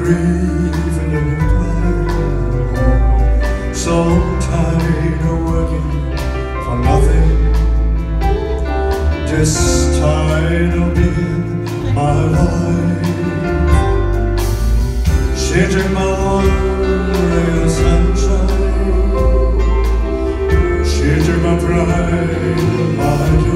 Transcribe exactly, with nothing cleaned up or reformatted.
grief and the pride. So tired of working for nothing, just tired of being my wife. She took my one ray of sunshine, she took my pride and my joy.